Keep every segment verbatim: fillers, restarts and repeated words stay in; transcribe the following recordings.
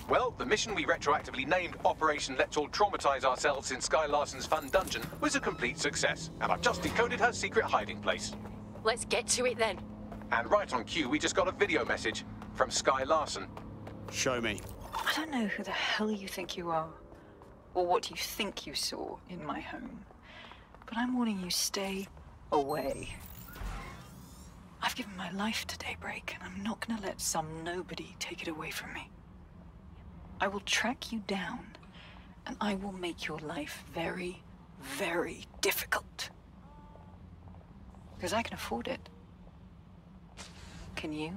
Well, the mission we retroactively named Operation Let's All Traumatize Ourselves in Sky Larson's Fun Dungeon was a complete success, and I've just decoded her secret hiding place. Let's get to it then. And right on cue, we just got a video message from Sky Larson. Show me. I don't know who the hell you think you are, or what you think you saw in my home, but I'm warning you, stay away. I've given my life to Daybreak, and I'm not gonna let some nobody take it away from me. I will track you down, and I will make your life very, very difficult. Because I can afford it. Can you?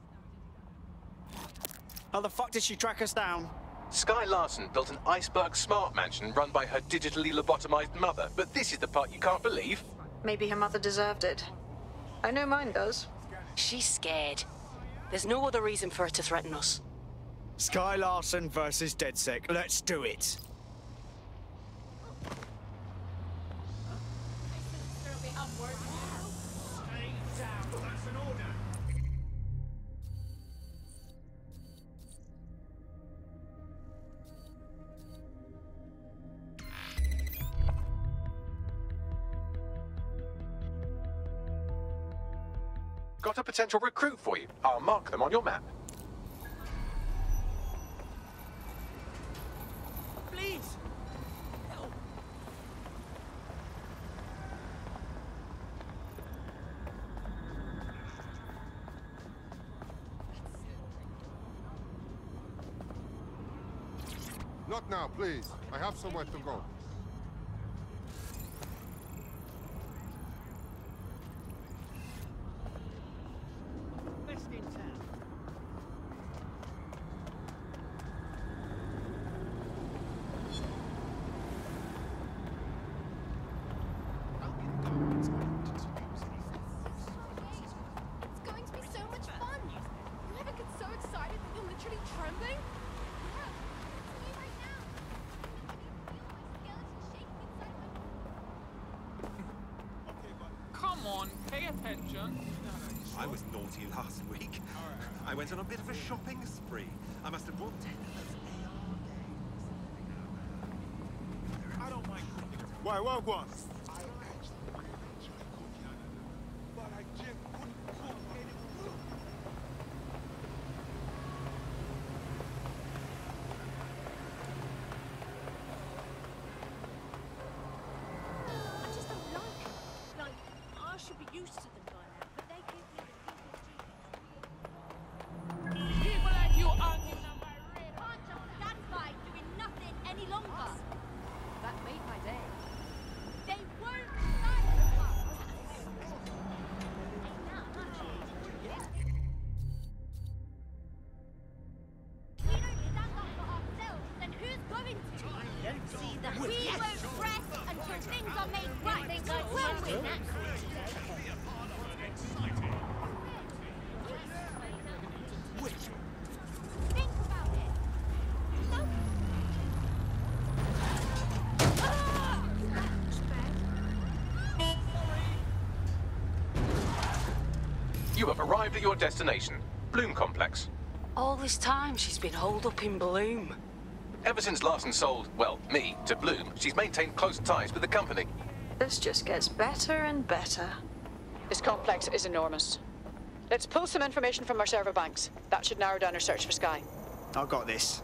How the fuck did she track us down? Sky Larson built an iceberg smart mansion run by her digitally lobotomized mother, but this is the part you can't believe. Maybe her mother deserved it. I know mine does. She's scared. There's no other reason for her to threaten us. Sky Larson versus DedSec. Let's do it. Got a potential recruit for you. I'll mark them on your map. Please! Help! Not now, please. I have somewhere to go. Best in town. It's going to be so much fun! You ever get so excited that you're literally trembling? Yeah, it's me right now. I can feel my skeleton shaking inside my... Okay, but come on, pay attention. I was naughty last week. I went on a bit of a shopping spree. I must have bought ten of those A R games. I don't mind. Why, what one? But I just couldn't cook any food. I just don't like it. Like, I should be used to them by now, but they give me the People like you aren't in my radar. can't just stand by doing nothing any longer. That made my day. They won't silence us. We don't stand up for ourselves, then who's going to? See that we won't rest until things are made right, will we? Think about it. No. You have arrived at your destination, Bloom Complex. All this time she's been holed up in Bloom. Ever since Larson sold, well, me, to Bloom, she's maintained close ties with the company. This just gets better and better. This complex is enormous. Let's pull some information from our server banks. That should narrow down our search for Sky. I've got this.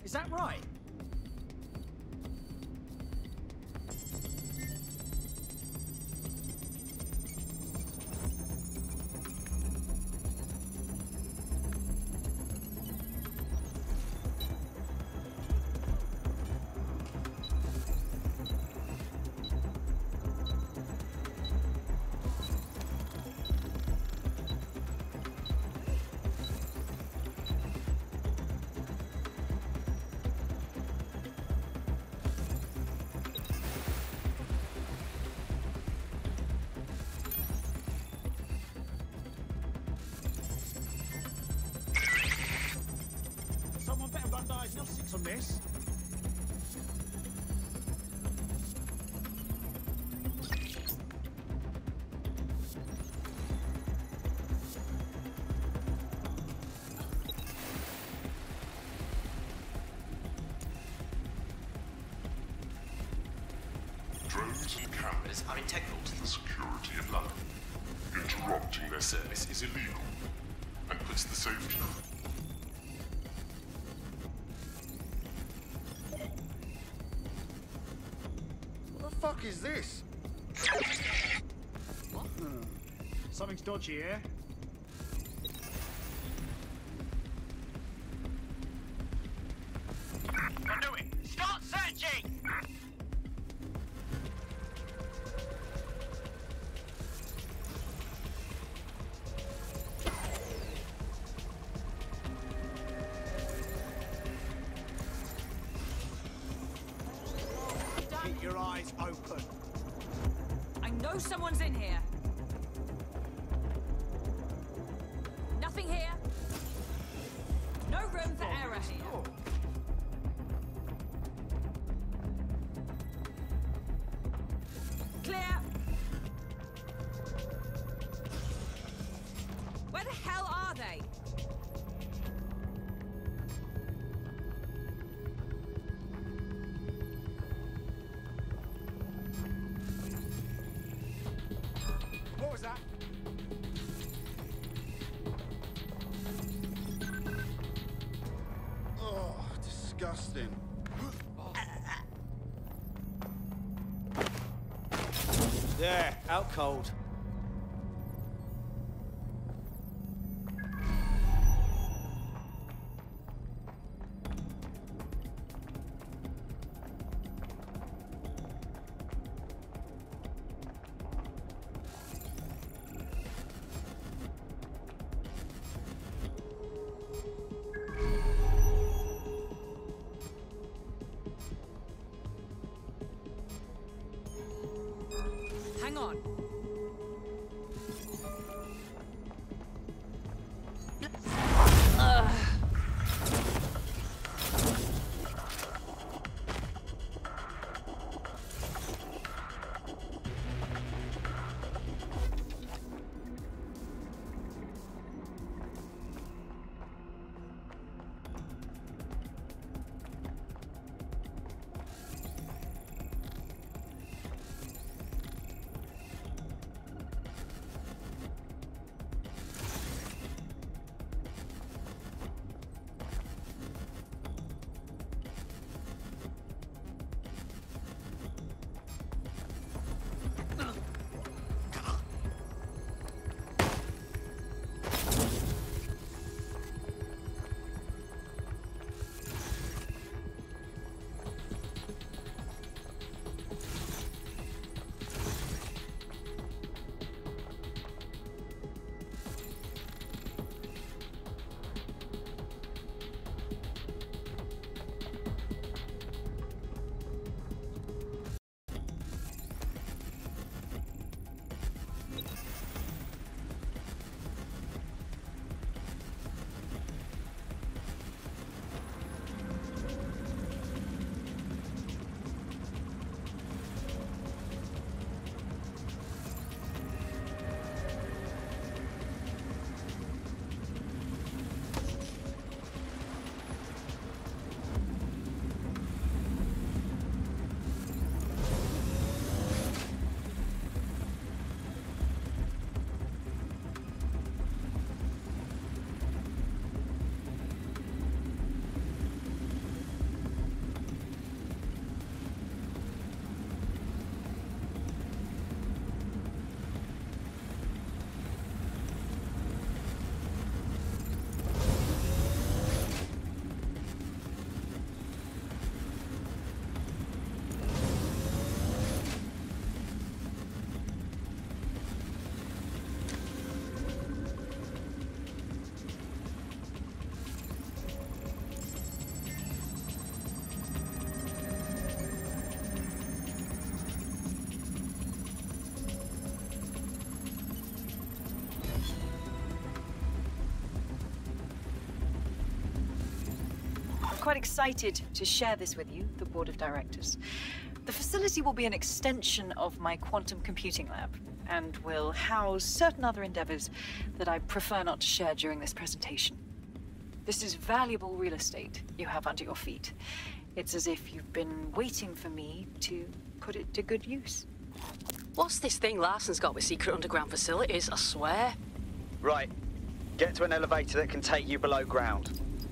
Is that right? Someone better run diagnostics on this. Drones and cameras are integral to the security of London. Interrupting their service is illegal and puts the safety. What the fuck is this? What? Hmm. Something's dodgy here. Do it! Start searching! Keep your eyes open. I know someone's in here. Nothing here. No room for error here. Clear. Where the hell are they? What was that? Oh, disgusting. There, out cold. Hang on. Ugh. quite excited to share this with you, the board of directors. The facility will be an extension of my quantum computing lab, and will house certain other endeavors that I prefer not to share during this presentation. This is valuable real estate you have under your feet. It's as if you've been waiting for me to put it to good use. What's this thing Larson's got with secret underground facilities, I swear? Right. Get to an elevator that can take you below ground.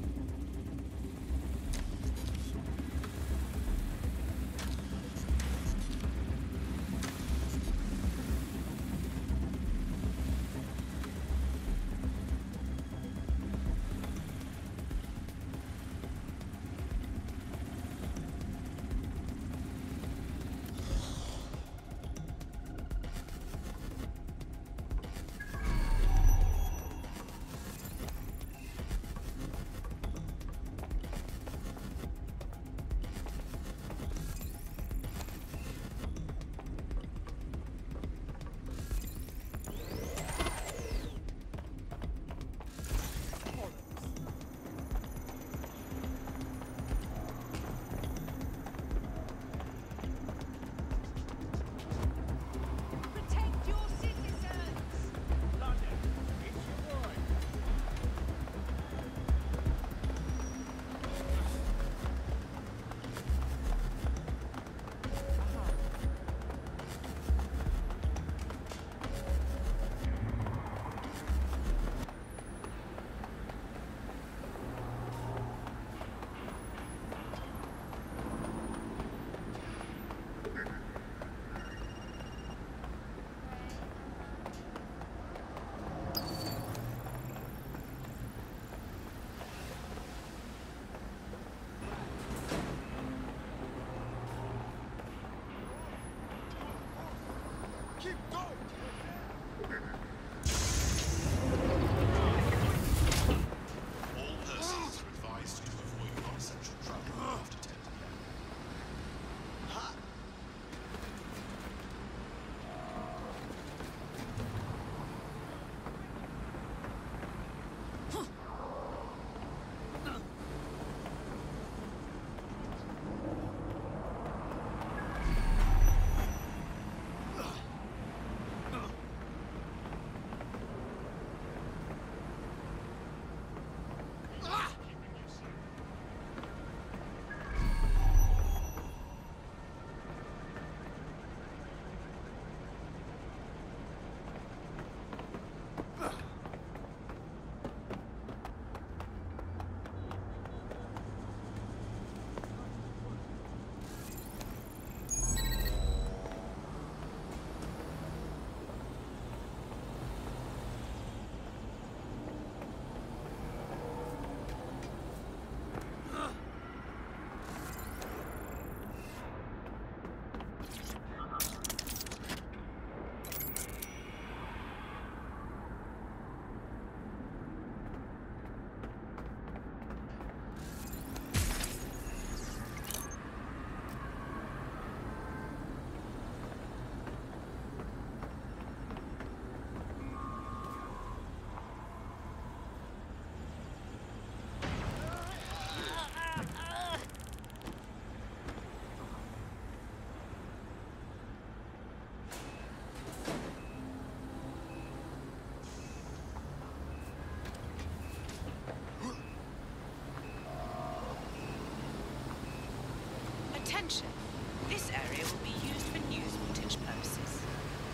Attention! This area will be used for news footage purposes.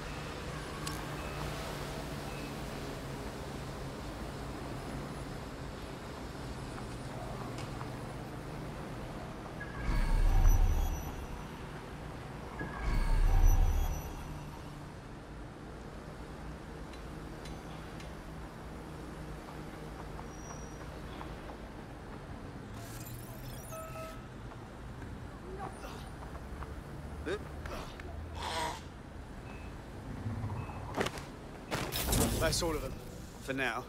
That's all of them, for now.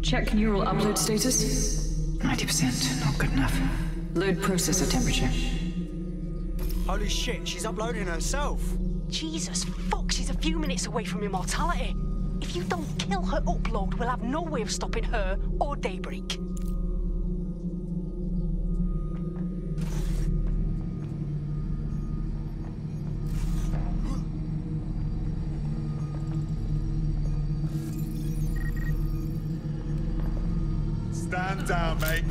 Check neural upload status. ninety percent, not good enough. Load processor temperature. Holy shit, she's uploading herself. Jesus fuck, she's a few minutes away from immortality. If you don't kill her upload, we'll have no way of stopping her or Daybreak. Stand down, mate.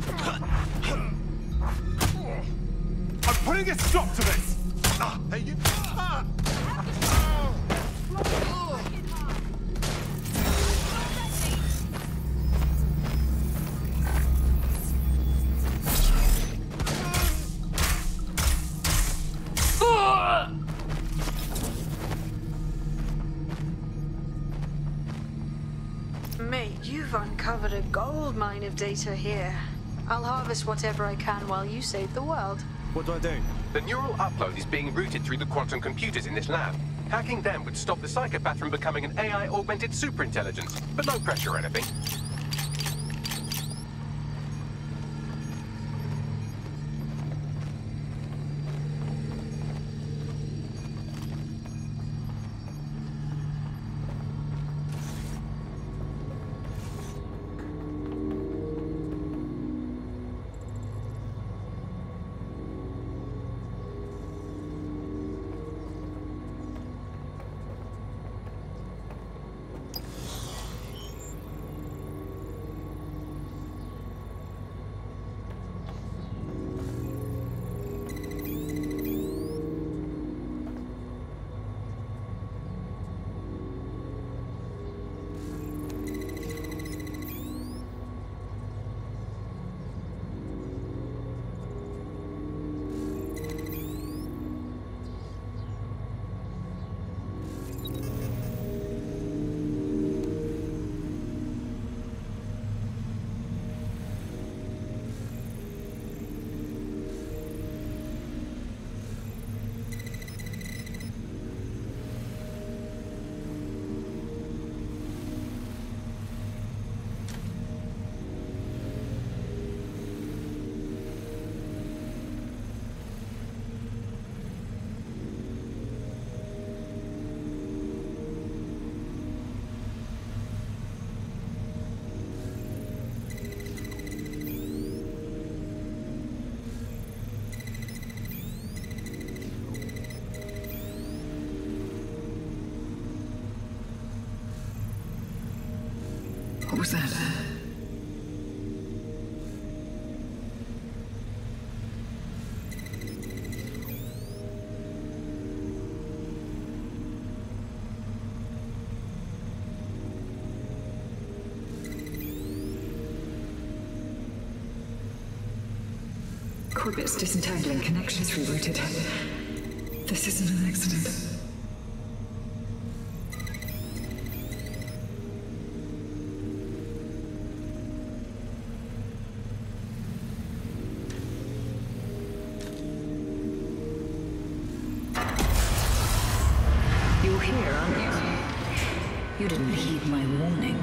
I'm putting a stop to this! Ah, hey, you... Ah. Mate, you've uncovered a gold mine of data here. I'll harvest whatever I can while you save the world. What do I do? The neural upload is being routed through the quantum computers in this lab. Hacking them would stop the psychopath from becoming an A I-augmented superintelligence, but no pressure or anything. What was that? Corbet's disentangling connections rerouted. This isn't an accident. You're here, aren't you? You didn't heed my warning.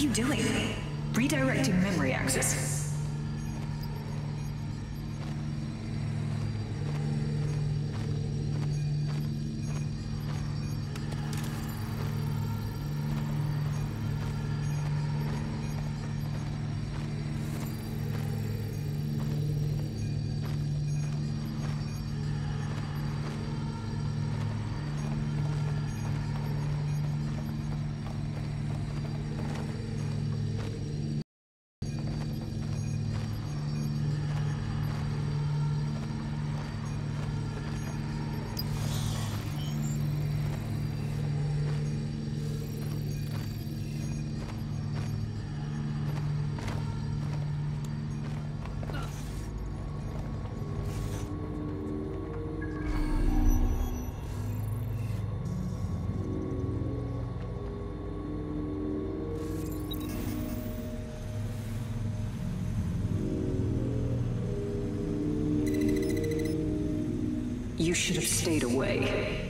you doing? Redirecting memory access. You should have stayed away.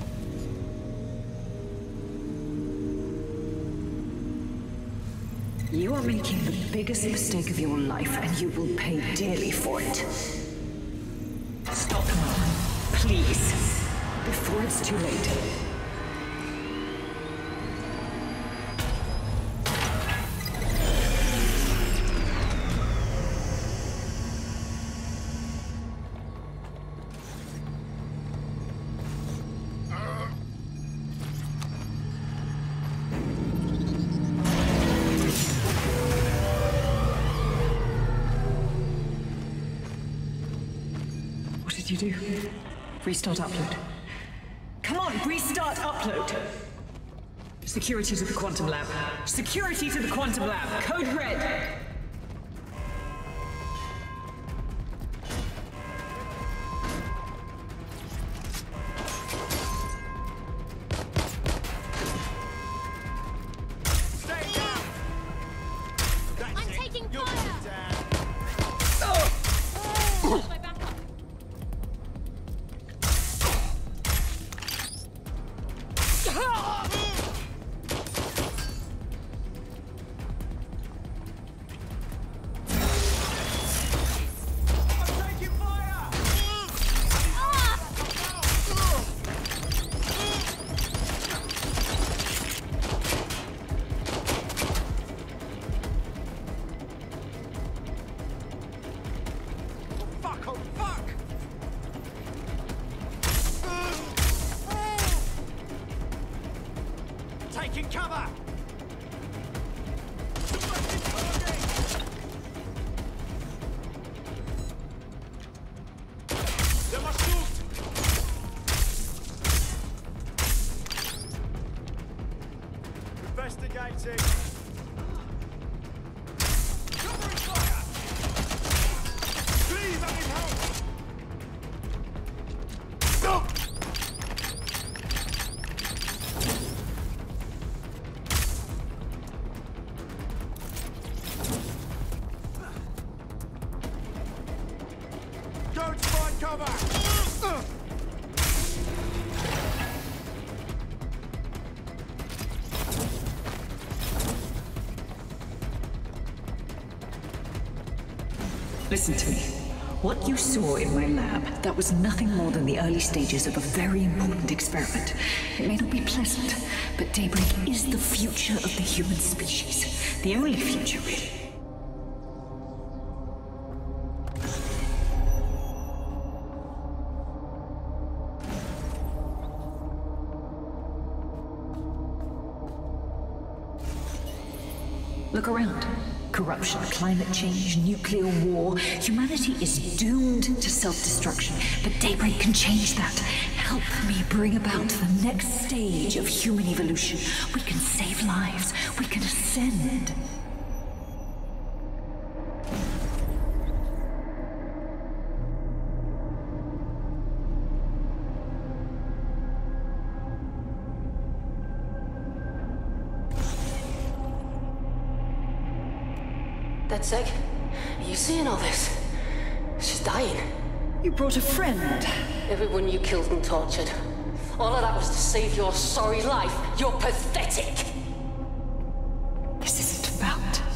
You are making the biggest mistake of your life, and you will pay dearly for it. Stop now, please, before it's too late. You do. Restart upload. Come on, restart upload! Security to the quantum lab. Security to the quantum lab. Code red! Taking cover! Investigating! Covering fire! Please, I need help! Stop! Go to find cover! Uh. Listen to me. What you saw in my lab, that was nothing more than the early stages of a very important experiment. It may not be pleasant, but Daybreak is the future of the human species. The only future, really. Look around. Corruption, climate change, nuclear war. Humanity is doomed to self-destruction, but Daybreak can change that. Help me bring about the next stage of human evolution. We can save lives. We can ascend. That's sick. Are you seeing all this? She's dying. You brought a friend. Everyone you killed and tortured. All of that was to save your sorry life. You're pathetic. This isn't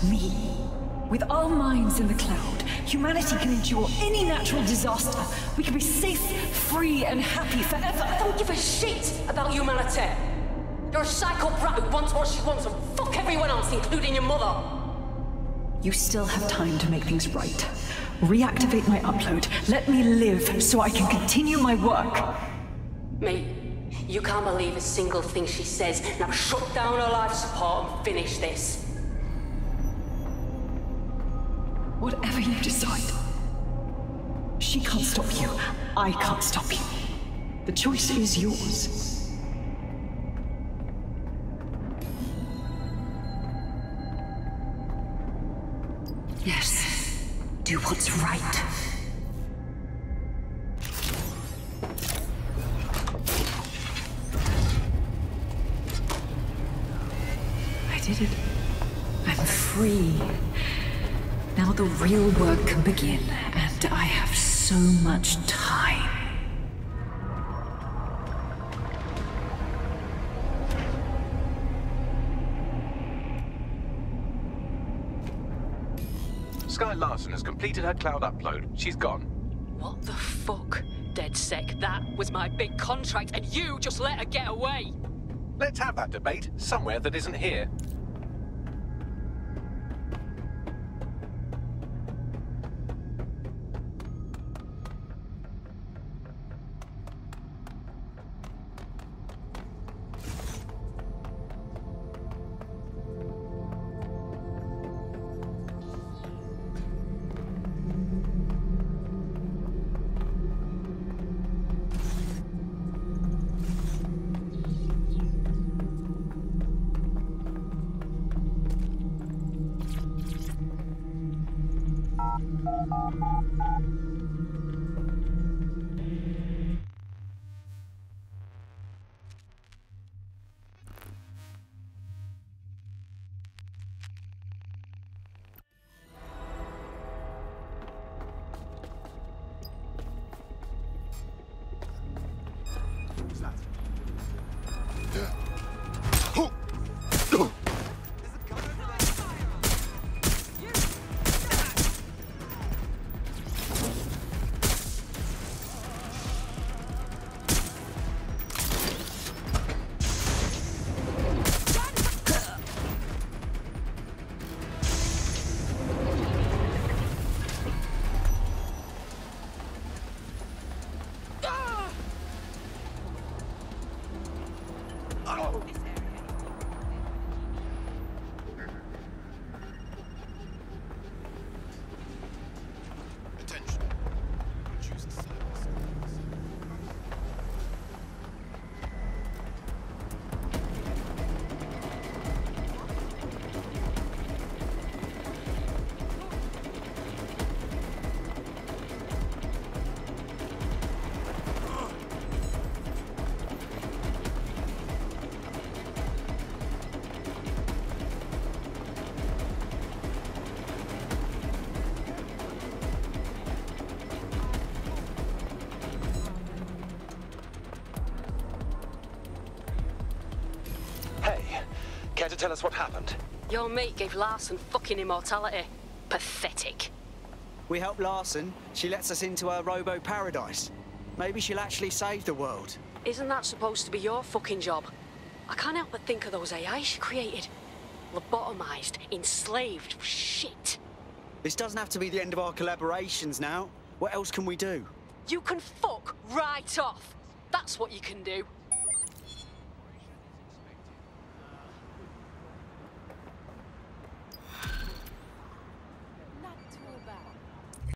me. With our minds in the cloud, humanity can endure any natural disaster. We can be safe, free, and happy forever. I don't give a shit about humanity. You're a psycho brat who wants what she wants and fuck everyone else, including your mother. You still have time to make things right. Reactivate my upload. Let me live so I can continue my work. Mate, you can't believe a single thing she says. Now shut down her life support and finish this. Whatever you decide. She can't stop you. I can't stop you. The choice is yours. Yes. Do what's right. I did it. I'm free. Now the real work can begin, and I have so much time. Sky Larson has completed her cloud upload. She's gone. What the fuck? DedSec, that was my big contract, and you just let her get away! Let's have that debate somewhere that isn't here. Care to tell us what happened? Your mate gave Larson fucking immortality. Pathetic. We help Larson. She lets us into her robo-paradise. Maybe she'll actually save the world. Isn't that supposed to be your fucking job? I can't help but think of those A I she created. Lobotomized, enslaved, shit. This doesn't have to be the end of our collaborations now. What else can we do? You can fuck right off. That's what you can do.